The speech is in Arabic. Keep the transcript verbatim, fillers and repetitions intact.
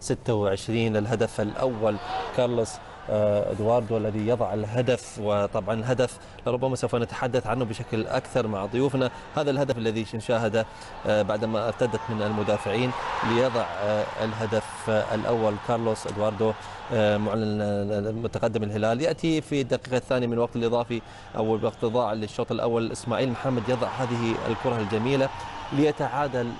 ستة وعشرين. الهدف الأول كارلوس ادواردو الذي يضع الهدف، وطبعا الهدف لربما سوف نتحدث عنه بشكل اكثر مع ضيوفنا. هذا الهدف الذي نشاهده بعدما ارتدت من المدافعين ليضع الهدف الاول كارلوس ادواردو معلن المتقدم الهلال، ياتي في الدقيقه الثانيه من الوقت الاضافي او الوقت الضاع للشوط الاول. اسماعيل محمد يضع هذه الكره الجميله ليتعادل